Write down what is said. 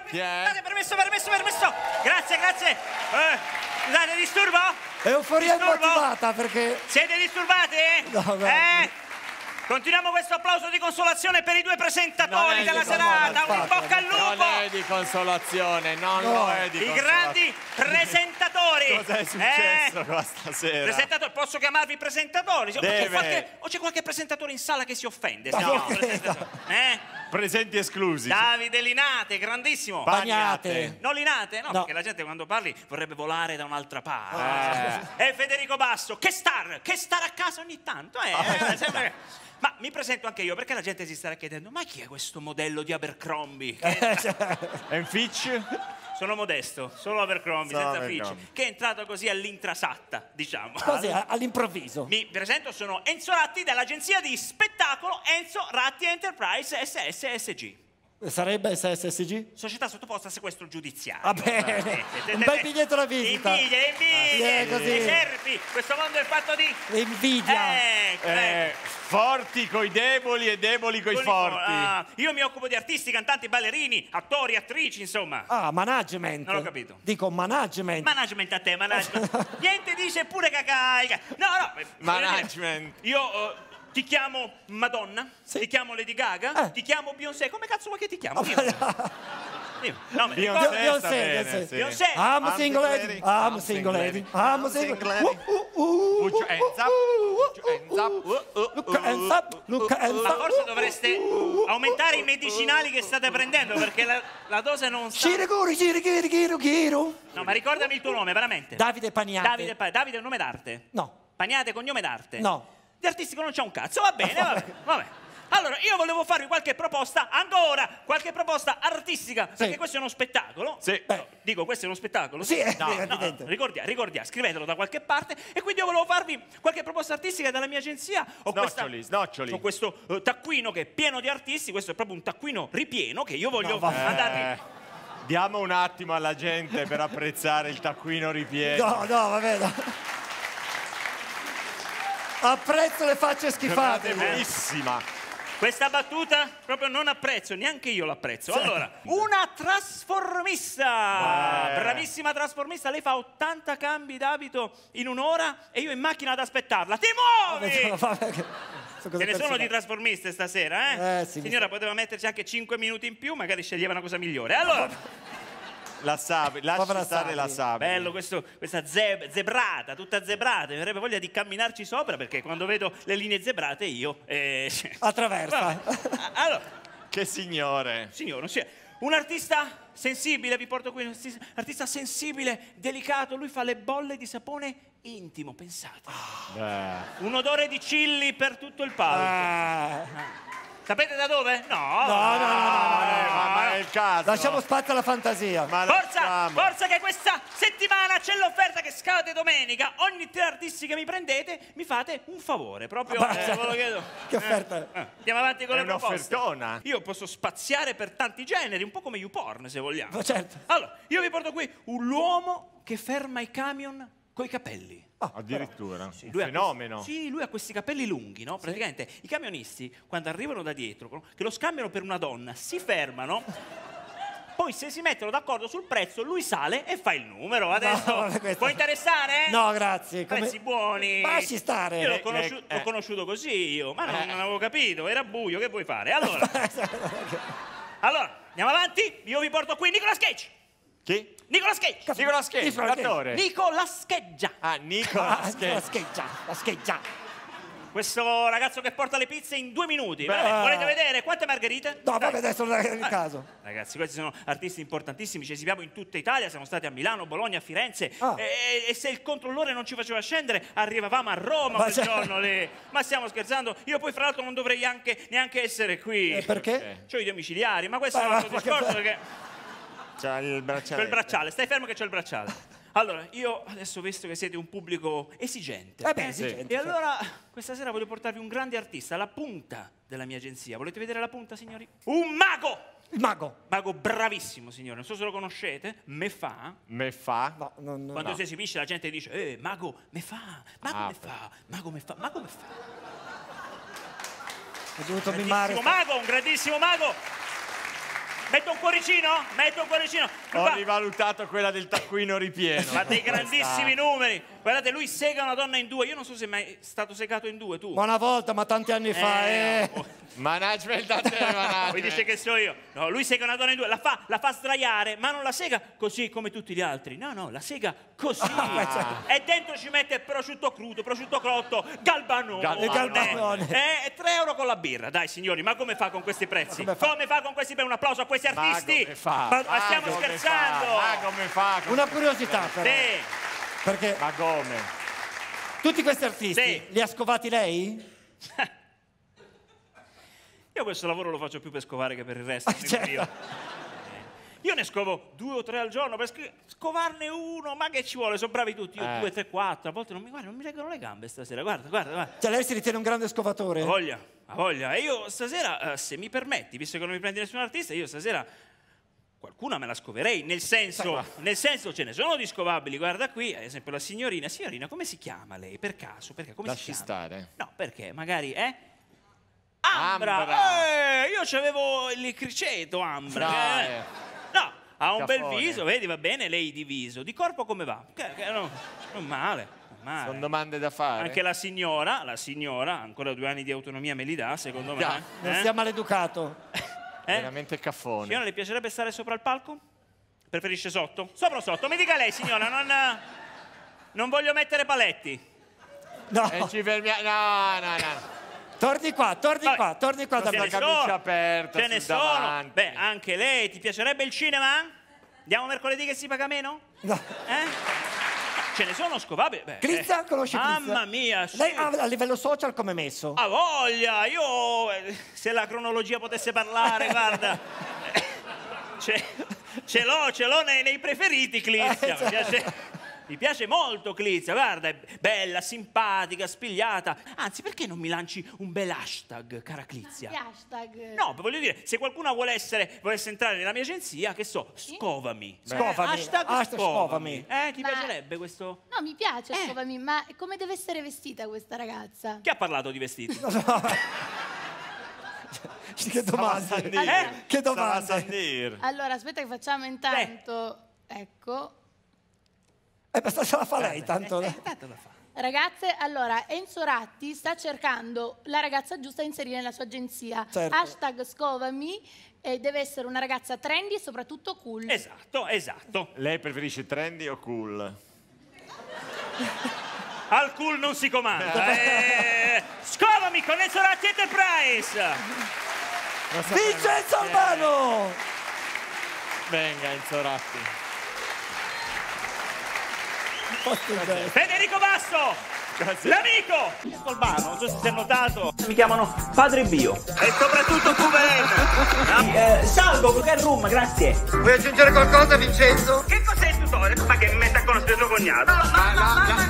permesso. Grazie. Scusate, disturbo? Euforia immotivata perché... Siete disturbati? No. Continuiamo questo applauso di consolazione per i due presentatori della serata. Un bocca al lupo! Non è di consolazione, non lo è di consolazione. I grandi presentatori! Cos'è successo qua stasera? Presentatori, posso chiamarvi presentatori? Deve. O c'è qualche presentatore in sala che si offende? No. Presenti esclusi. Davide Linate, grandissimo. Bagnate. No, Linate? No, perché la gente quando parli vorrebbe volare da un'altra parte. E Federico Basso, che star a casa ogni tanto. Sempre... Ma mi presento anche io, perché la gente si starà chiedendo: ma chi è questo modello di Abercrombie? È un Fitch? Sono modesto, solo Abercrombie, senza Fitch, che è entrato così all'intrasatta, diciamo. Così, all'improvviso. Mi presento, sono Enzo Ratti dall'agenzia di spettacolo Enzo Ratti Enterprise SSSG. Sarebbe SSSG? Società sottoposta a sequestro giudiziario. Va bene, un bel biglietto da visita. Invidia, così. i serpi, questo mondo è fatto di... Invidia. Forti coi deboli e deboli coi forti. Io mi occupo di artisti, cantanti, ballerini, attori, attrici, insomma. Management. Non ho capito. Dico management. Management a te, management. Niente dice pure cacai. No. Management. Io... ti chiamo Madonna, ti chiamo Lady Gaga, ti chiamo Beyoncé. Come cazzo vuoi che ti chiamo? No, Beyoncé. I'm a single lady. I'm a single lady. I'm a single lady. Put your hands up. Look hands Ma up. forse dovreste aumentare i medicinali che state prendendo, perché la dose non sta... Giro. No, ma ricordami il tuo nome, veramente. Davide Pagnate. Davide è un nome d'arte? No. Pagnate, cognome d'arte? No. Di artistico non c'è un cazzo, va bene. Allora, io volevo farvi qualche proposta, ancora, qualche proposta artistica, perché questo è uno spettacolo. Sì. Dico, questo è uno spettacolo? Sì, è no, evidente. Ricordia, scrivetelo da qualche parte, e quindi io volevo farvi qualche proposta artistica dalla mia agenzia. Snoccioli. Ho questo taccuino che è pieno di artisti, questo è proprio un taccuino ripieno che io voglio mandarvi... Diamo un attimo alla gente per apprezzare il taccuino ripieno. No, vabbè, no. Apprezzo le facce schifate. Bellissima. Questa battuta proprio non apprezzo, neanche io l'apprezzo. Allora, una trasformista, bravissima trasformista, lei fa 80 cambi d'abito in un'ora e io in macchina ad aspettarla. Ti muovi! Ce ne sono di trasformiste stasera, sì, signora, poteva metterci anche 5 minuti in più, magari sceglieva una cosa migliore. Allora... La Sabri, lasci stare la Sabri. Bello questa zebrata, tutta zebrata. Mi avrebbe voglia di camminarci sopra, perché quando vedo le linee zebrate io... Attraversa. Allora, che signore. Signore, sì. Un artista sensibile, vi porto qui, un artista sensibile, delicato. Lui fa le bolle di sapone intimo, pensate. Un odore di chilli per tutto il palco. Sapete da dove? No. Ma è il caso. Lasciamo spazio alla fantasia. Forza che questa settimana c'è l'offerta che scade domenica. Ogni 3 artisti che mi prendete mi fate un favore. Proprio ve lo chiedo. Che offerta? Andiamo avanti con le proposte. Un'offertona. Io posso spaziare per tanti generi, un po' come YouPorn, se vogliamo. Certo. Allora, io vi porto qui l'uomo che ferma i camion coi capelli. Addirittura, sì, un fenomeno. Lui ha questi capelli lunghi, no? Praticamente i camionisti, quando arrivano da dietro, che lo scambiano per una donna, si fermano, poi se si mettono d'accordo sul prezzo, lui sale e fa il numero. Adesso, può interessare? No, grazie. Prezzi buoni. Lasci stare. Io l'ho conosciuto così, ma non avevo capito, era buio, che vuoi fare? Allora, andiamo avanti, io vi porto qui Nicolas Cage. Chi? Nicolas Cage, l'attore. Nicolas Cage. Nicolas Cage. La scheggia. Questo ragazzo che porta le pizze in 2 minuti. Volete vedere quante margherite? No, vabbè, adesso non è il caso. Ragazzi, questi sono artisti importantissimi, ci esibiamo in tutta Italia, siamo stati a Milano, Bologna, Firenze, e se il controllore non ci faceva scendere, arrivavamo a Roma quel giorno lì. Ma stiamo scherzando? Io poi fra l'altro non dovrei neanche essere qui. Perché? C'ho i domiciliari, ma questo è un altro discorso, perché... C'ha il bracciale. C'ho il bracciale, stai fermo che c'ho il bracciale. Allora, io adesso, visto che siete un pubblico esigente, esigente, e allora questa sera voglio portarvi un grande artista, la punta della mia agenzia. Volete vedere la punta, signori? Un mago! Il mago. Mago bravissimo, signore. Non so se lo conoscete. Me fa. No, Quando si esibisce la gente dice, mago, me fa. Mago, me fa. Mago, me fa. Mago, me fa. Ho dovuto mimare. Un grandissimo mago. Metto un cuoricino? Metto un cuoricino. Ho rivalutato quella del taccuino ripieno. Ma dei grandissimi numeri. Guardate, lui sega una donna in due. Io non so se è mai stato segato in due, tu. Ma una volta, ma tanti anni fa, Management da te, management. Poi dice che so io. No, lui sega una donna in due, la fa sdraiare, ma non la sega così come tutti gli altri. No, la sega così. E dentro ci mette prosciutto crudo, prosciutto cotto, galbanone. E 3 euro con la birra. Dai, signori, ma come fa con questi prezzi? Come fa con questi prezzi? Un applauso a questi artisti. Come fa? Ma stiamo scherzando. Ma come fa? Una curiosità, però. Sì. Perché Ma come? tutti questi artisti li ha scovati lei? Io questo lavoro lo faccio più per scovare che per il resto. Io ne scovo 2 o 3 al giorno, per scovarne uno, ma che ci vuole? Sono bravi tutti, io 2, 3, 4, a volte non mi reggono le gambe stasera, guarda. Cioè lei si ritiene un grande scovatore? Ha voglia. E io stasera, se mi permetti, visto che non mi prendi nessun artista, io stasera qualcuna me la scoverei, nel senso ce ne sono di scovabili, guarda qui, ad esempio la signorina. Signorina, come si chiama lei, per caso? Perché come Lasci si chiama? stare. No, perché magari, Ambra. Io c'avevo il criceto, Ambra. No, ha un bel viso, vedi, va bene, lei di viso. Di corpo come va? Non male. Sono domande da fare. Anche la signora, ancora 2 anni di autonomia me li dà, secondo me. Non sia maleducato. Veramente caffone. Signora, le piacerebbe stare sopra il palco? Preferisce sotto? Sopra o sotto? Mi dica lei, signora, non voglio mettere paletti. No. Ci fermiamo. No. Torni qua da la camicia aperta. Ce ne sono. Davanti. Beh, anche lei. Ti piacerebbe il cinema? Andiamo mercoledì che si paga meno? No. Ce ne sono scovabili. Clizia, conosci Clizia? Mamma mia, sì. Lei a livello social come è messo? Ha voglia, io se la cronologia potesse parlare, guarda. Ce l'ho nei preferiti, Clizia. Mi piace molto Clizia, guarda, è bella, simpatica, spigliata. Anzi, perché non mi lanci un bel hashtag, cara Clizia? Che hashtag? No, voglio dire, se qualcuno volesse entrare nella mia agenzia, che so, scovami. Hashtag scovami. Ti piacerebbe questo? No, mi piace scovami, ma come deve essere vestita questa ragazza? Chi ha parlato di vestiti? Che domande? Che domande? Allora, aspetta che facciamo intanto. Ecco. Basta se la fa lei, tanto. Ragazze, allora, Enzo Ratti sta cercando la ragazza giusta da inserire nella sua agenzia. Certo. Hashtag scovami, deve essere una ragazza trendy e soprattutto cool. Esatto. Lei preferisce trendy o cool? Al cool non si comanda. Scovami con Enzo Ratti Enterprise. Vincenzo Albano! Venga, Enzo Ratti. Federico Basso, l'amico Albano, non so se si è notato, mi chiamano Padre Bio e soprattutto Poverello. Salvo, Google Room, grazie. Vuoi aggiungere qualcosa, Vincenzo? Che cos'è il tutore? Ma che mi metta a conoscere tuo cognato?